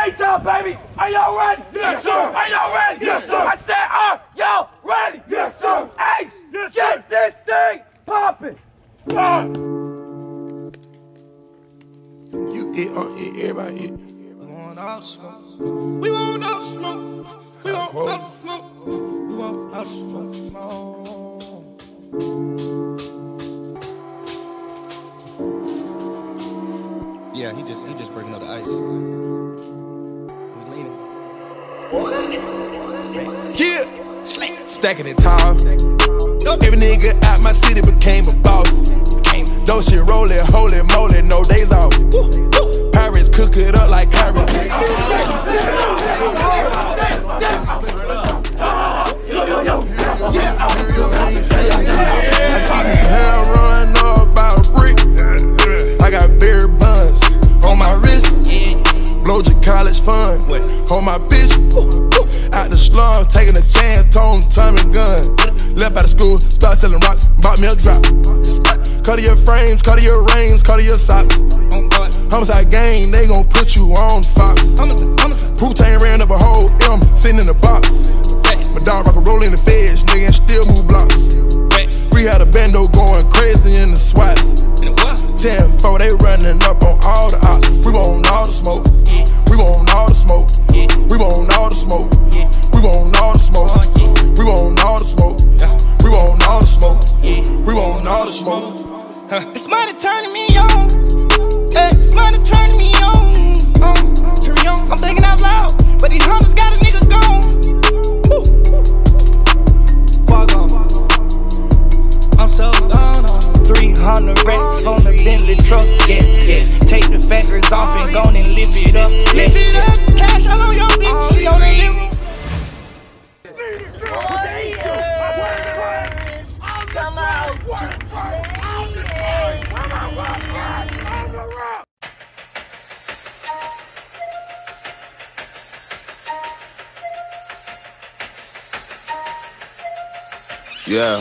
Daytime, baby. Are y'all ready? Yes, sir. Are y'all ready? Yes, sir. I said, are y'all ready? Yes, sir. Ace, yes, get this thing popping. You get on it, everybody eat. We want all the smoke. We want all the smoke. We want all the smoke. We want all the smoke. Yeah, he just breaking up the ice. We leaning. Yeah, stacking it tall. Every nigga out my city became a boss. Those shit rollin', holy moly, no days off. Pirates cook it up like carrots. Hell run up about a brick. I got berry buns on my wrist. Blow your college fund on my bitch. Out the slum, taking a chance, tone, Tommy gun. Left out of school, start selling rocks, bought me a drop. Cut your frames, cut your rings, cut your socks. Homicide gang, they gon' put you on Fox. Pootain ran up a whole M, sitting in the box. My dog rock a roll in the feds, nigga, and still move blocks. We had a bando going crazy in the SWATs. 10-4, they running up on all the ops. We want all the smoke. We want all the smoke. We want all the smoke. We want all the smoke. We want all the smoke. We want all the smoke. We want all the smoke. It's money turning me on. Hey, it's money turning me on. Turn me on. I'm thinking out loud, but these hunters got a nigga gone. Fuck on. I'm so gone on. 300 racks on the Bentley truck. Yeah, yeah. Take the factors off and go and lift it up. Lift it up. Cash all on your bitch. She on that little. Come out. Yeah.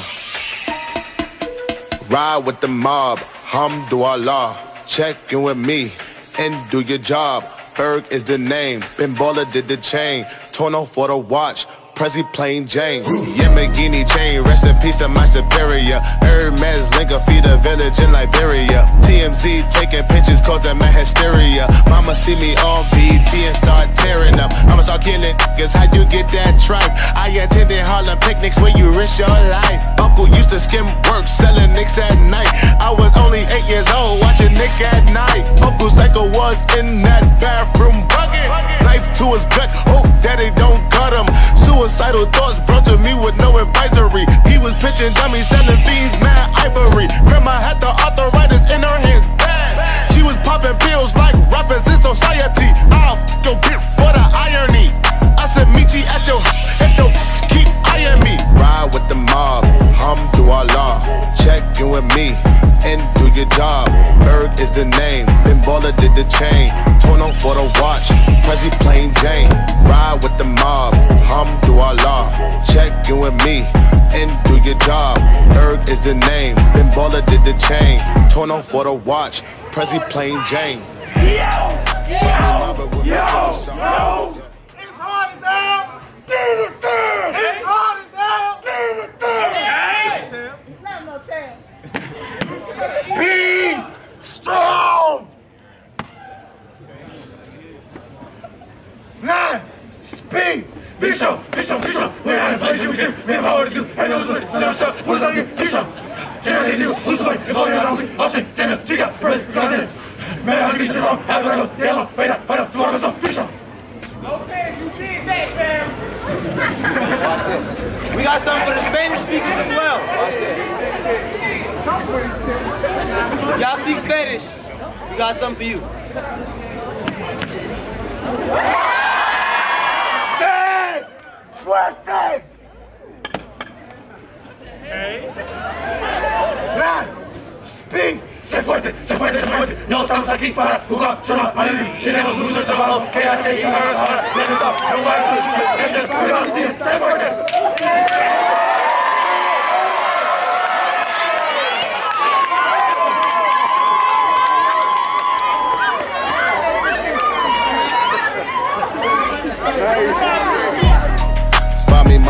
Ride with the mob, Hamdulillah. Check in with me and do your job. Berg is the name, Ben Baller did the chain. Tono for the watch, Prezi plain Jane. Yamagini chain, rest in peace to my superior. Hermes Linker feed a village in Liberia. TMZ taking pictures causing my hysteria. Mama see me on BT and start tearing up. I'ma start killing niggas, how you get that tripe? I attended Harlem picnics where you risk your life. Uncle used to skim work, selling nicks at night. I was only 8 years old, watching Nick at night. Uncle Psycho was in that bathroom bucket. Knife to his gut, hope daddy don't cut him. Suicidal thoughts brought to me with no advisory. He was pitching dummies, selling beans, mad ivory. Grandma had the arthritis in her hands, bad. She was popping pills like rappers in society. I'll f your bitch for the irony. I said meet you at your and don't keep eyeing me. Ride with the mob, Hamdulillah. Check in with me and do your job. Berg is the name, Ben Baller did the chain. Tono for the watch, Prezi plain Jane. Ride with the mob, Hamdulillah. Check in with me and do your job. Berg is the name, Ben Baller did the chain. Tono for the watch, Prezi plain Jane. It's hard as hell. Get it down. It's hard as hell. Get it down. Not no tail. Be strong. 9. Speed. Be strong. Be strong. Be strong. We're out of place. We have power to do. And those are the what's on you? Be strong. Stand up. Who's the way? If all your hands I'll say, stand up. She got breath. Because in it. Man, I'll be strong. Have a little. Get along. Fight up. Tomorrow goes Be strong. Okay, you did that, fam. Watch this. We got something for the Spanish speakers as well. Watch this. Y'all speak Spanish. We got something for you. Say fuerte. Hey. 9. Speed. Sé fuerte, sé fuerte, sé fuerte. No estamos aquí para jugar solo a vivir. Tenemos mucho trabajo que hacer y ahora no va a ser el problema que tiene. Sé fuerte.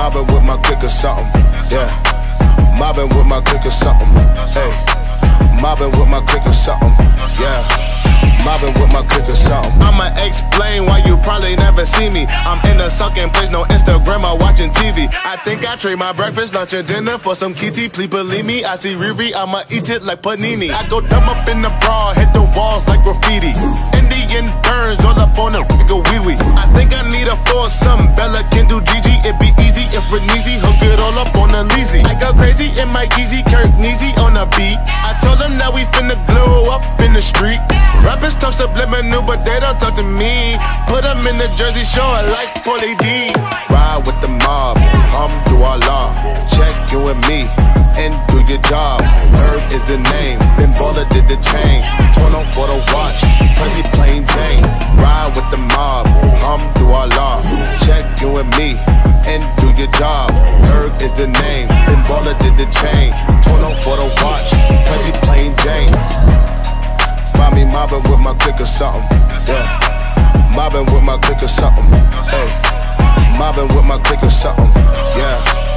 mobbing with my clique or something. Yeah, mobbing with my clique or something. Hey, mobbing with my clique or something. Yeah, mobbing with my clique or something. I'ma explain why you probably never see me. I'm in a sucking place, no Instagram or watching TV. I think I trade my breakfast, lunch, and dinner for some kitty. Please believe me, I see Riri, I'ma eat it like panini. I go dumb up in the bra, hit the walls like graffiti. Indian burns all up on a nigga wee-wee. I think I need a foursome, Bella can do Gigi. It be easy if we're easy, hook it all up on a leasy. I go crazy in my easy, Kirk Neasy on a beat. I told them now we finna glow up in the street. Rappers talk subliminal, but they don't talk to me. Put them in the Jersey Shore like Paulie D. Ride with the mob, Alhamdulillah. Check you and me, and do your job. Herb is the name, then Baller did the chain. Torn up for the watch, Prezi plain Jane. Ride with the mob, Alhamdulillah. Check you and me, and do your job. Herb is the name, then Baller did the chain. Torn up for the watch, Prezi plain Jane. Find me mobbing with my clique or something. Yeah, mobbing with my clique or something. Hey, mobbing with my clique or something. Yeah.